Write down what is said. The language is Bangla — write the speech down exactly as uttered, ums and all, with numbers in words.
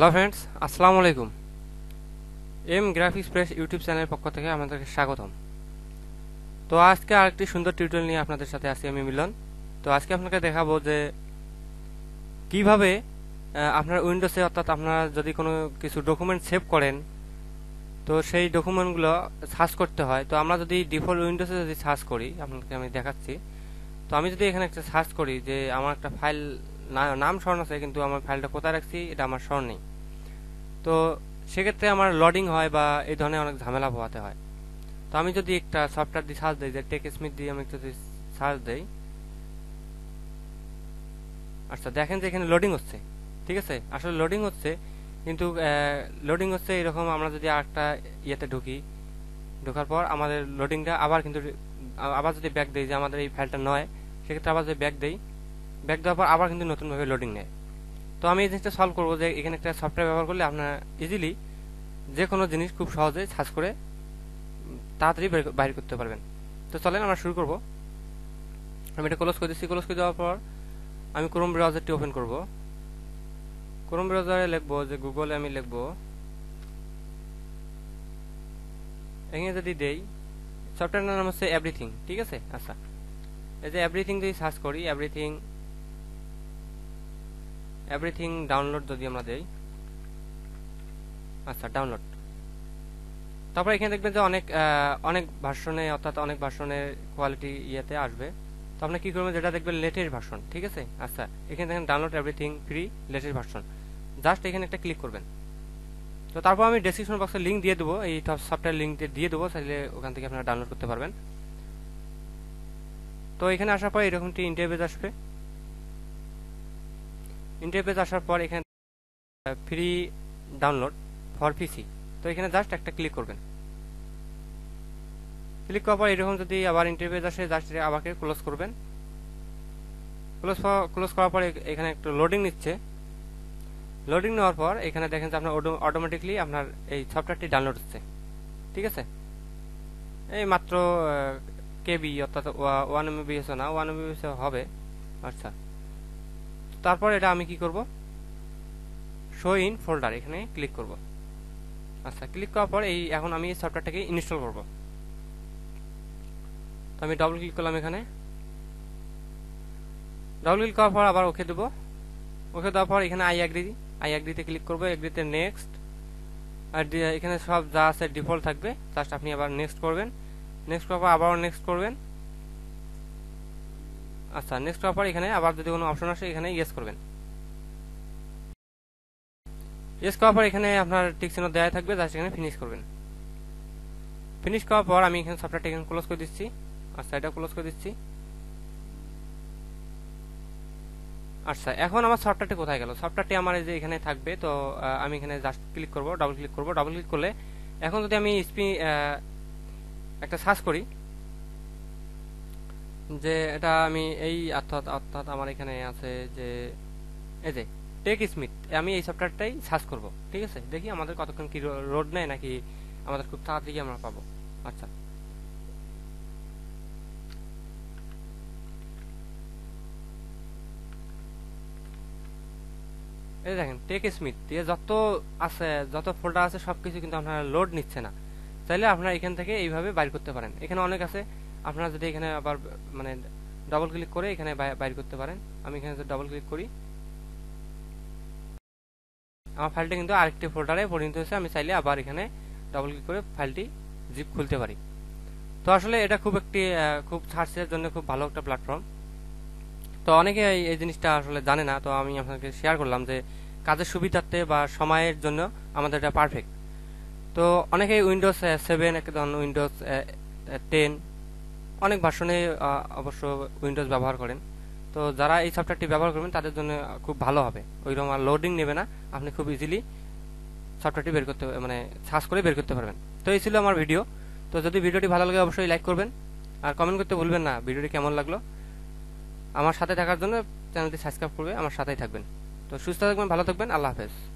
হ্যালো ফ্রেন্ডস, আসসালামু আলাইকুম। এম গ্রাফিক্স প্রেস ইউটিউব চ্যানেলের পক্ষ থেকে আপনাদেরকে স্বাগতম। তো আজকে আরেকটি সুন্দর টিউটোরিয়াল নিয়ে আপনাদের সাথে আছি আমি মিলন। তো আজকে আপনাকে দেখাবো যে কিভাবে আপনার উইন্ডোজে, অর্থাৎ আপনারা যদি কোনো কিছু ডকুমেন্ট সেভ করেন তো সেই ডকুমেন্টগুলো সার্চ করতে হয়। তো আমরা যদি ডিফল্ট উইন্ডোজে যদি সার্চ করি, আপনাকে আমি দেখাচ্ছি। তো আমি যদি এখানে একটা সার্চ করি যে আমার একটা ফাইল নাম স্মরণ আছে, কিন্তু আমার ফাইলটা কোথায় রাখছি এটা আমার স্মরণ নেই, তো সেক্ষেত্রে আমার লোডিং হয় বা এই ধরনের অনেক ঝামেলা পোহাতে হয়। তো আমি যদি একটা সফটওয়্যার দিয়ে সার্চ দিই, যে টেকস্মিথ দিয়ে আমি যদি সার্চ দিই, আচ্ছা দেখেন যে এখানে লোডিং হচ্ছে। ঠিক আছে, আসলে লোডিং হচ্ছে, কিন্তু লোডিং হচ্ছে এরকম। আমরা যদি আরেকটা ইয়েতে ঢুকি, ঢোকার পর আমাদের লোডিংটা আবার কিন্তু আবার যদি ব্যাক দিই যে আমাদের এই ফাইলটা নয়, সেক্ষেত্রে আবার যদি ব্যাক দিই, ব্যাক দেওয়ার পর আবার কিন্তু নতুনভাবে লোডিং নেয়। তো আমি এই জিনিসটা সলভ করবো যে এখানে একটা সফটওয়্যার ব্যবহার করলে আপনারা ইজিলি যে কোনো জিনিস খুব সহজে সার্চ করে তাড়াতাড়ি বাইর করতে পারবেন। তো চলেন আমরা শুরু করব। আমি এটা ক্লোজ করে দিচ্ছি। ক্লোজ করে দেওয়ার পর আমি ক্রোম ব্রাউজারটি ওপেন করব। ক্রোম ব্রাউজারে লিখবো যে গুগলে আমি লিখবো, এখানে যদি দেই সফটওয়্যারের নাম হচ্ছে এভরিথিং। ঠিক আছে, আচ্ছা এই যে এভরিথিং যদি সার্চ করি, এভরিথিং এভরিথিং ডাউনলোড যদি আমরা দেই, আচ্ছা ডাউনলোড, তারপর এখানে দেখবেন যে অনেক অনেক ভার্সনে, অর্থাৎ অনেক ভার্সনের কোয়ালিটি ইয়েতে আসবে। তো আপনি কি করবেন, যেটা দেখবেন লেটেস্ট ভার্সন। ঠিক আছে, আচ্ছা এখানে দেখেন download everything free latest version, just এখানে একটা ক্লিক করবেন। তো তারপর আমি ডেসক্রিপশন বক্সে লিঙ্ক দিয়ে দেবো, এই সফটওয়্যার লিঙ্ক দিয়ে দেবো, চাইলে ওখান থেকে আপনারা ডাউনলোড করতে পারবেন। তো এখানে আসার পর এরকমটি ইন্টারফেস আসবে। ইন্টারফেস আসার পর এখানে ফ্রি ডাউনলোড ফর পিসি, তো এখানে জাস্ট একটা ক্লিক করবেন। ক্লিক করার পর এরকম যদি আবার ইন্টারফেস আসে, জাস্ট আবার ক্লোজ করবেন। ক্লোজ ক্লোজ করার পর এখানে একটু লোডিং নিচ্ছে। লোডিং নেওয়ার পর এখানে দেখেন যে আপনার অটোমেটিকলি আপনার এই সফটওয়্যারটি ডাউনলোড হচ্ছে। ঠিক আছে, এই মাত্র কেবি, অর্থাৎ ওয়ান এমবি না, ওয়ান এমবি হবে। আচ্ছা, তারপর এটা আমি কি করব, শো ইন ফোল্ডার, এখানে ক্লিক করব। আচ্ছা ক্লিক করার পর এই এখন আমি এই সফটওয়্যারটাকে ইনস্টল করব। তো আমি ডাবল ক্লিক করলাম, এখানে ডাবল ক্লিক করার পর আবার ওকে দেবো। ওকে দেওয়ার পর এখানে আই অ্যাগ্রি, আই অ্যাগ্রিতে ক্লিক করবো। অ্যাগ্রিতে নেক্সট, আর এখানে সব যা আছে ডিফল্ট থাকবে, জাস্ট আপনি আবার নেক্সট করবেন। নেক্সট করার পর আবার নেক্সট করবেন। আচ্ছা নেক্সট করার পর এখানে আবার যদি কোনো অপশন আসে এখানে ইয়েস করবেন। ইয়েস করার পর এখানে আপনার টিক চিহ্ন দেওয়া থাকবে, জাস্ট এখানে ফিনিশ করবেন। ফিনিশ করার পর আমি এখানে সফটওয়্যারটা এখানে ক্লোজ করে দিচ্ছি। আচ্ছা এটা ক্লোজ করে দিচ্ছি। আচ্ছা এখন আমার সফটওয়্যারটি কোথায় গেল? সফটওয়্যারটি আমার এই যে এখানে থাকবে। তো আমি এখানে জাস্ট ক্লিক করব, ডাবল ক্লিক করব। ডাবল ক্লিক করলে এখন যদি আমি স্পি একটা সার্চ করি, যে এটা আমি এই অর্থাৎ অর্থাৎ আমার এখানে আছে যে এই যে টেকস্মিথ, আমি এই সফটওয়্যারটাই সার্চ করব। ঠিক আছে, দেখি আমাদের কতক্ষণ কি রোড নেয়, নাকি আমাদের খুব তাড়াতাড়ি আমরা পাবো। আচ্ছা এই দেখেন টেকস্মিথ দিয়ে যত আছে, যত ফোল্ডার আছে সবকিছু কিন্তু আপনারা লোড নিচ্ছে না। চাইলে আপনারা এখান থেকে এইভাবে বাইর করতে পারেন। এখানে অনেক আছে, আপনারা যদি এখানে আবার মানে ডাবল ক্লিক করে এখানে বাইর করতে পারেন। আমি এখানে যদি ডাবল ক্লিক করি, আমার ফাইলটা কিন্তু আরেকটি ফোল্ডারে পরিণত হয়েছে। আমি চাইলে আবার এখানে ডাবল ক্লিক করে ফাইলটি জিপ খুলতে পারি। তো আসলে এটা খুব একটি খুব সার্চের জন্য খুব ভালো একটা প্ল্যাটফর্ম। তো অনেকে এই জিনিসটা আসলে জানে না, তো আমি আপনাকে শেয়ার করলাম যে কাজের সুবিধার্থে বা সময়ের জন্য আমাদের এটা পারফেক্ট। তো অনেকে উইন্ডোজ সেভেন, একদম উইন্ডোজ টেন, অনেক ভার্সনে অবশ্য উইন্ডোজ ব্যবহার করেন। তো যারা এই সফটওয়্যারটি ব্যবহার করবেন তাদের জন্য খুব ভালো হবে, ওইরকম আর লোডিং নেবে না, আপনি খুব ইজিলি সফটওয়্যারটি বের করতে মানে সার্চ করে বের করতে পারবেন। তো এই ছিল আমার ভিডিও। তো যদি ভিডিওটি ভালো লাগে অবশ্যই লাইক করবেন, আর কমেন্ট করতে ভুলবেন না ভিডিওটি কেমন লাগলো। আমার সাথে থাকার জন্য চ্যানেলটি সাবস্ক্রাইব করবে, আমার সাথেই থাকবেন। তো সুস্থ থাকবেন, ভালো থাকবেন, আল্লাহ হাফেজ।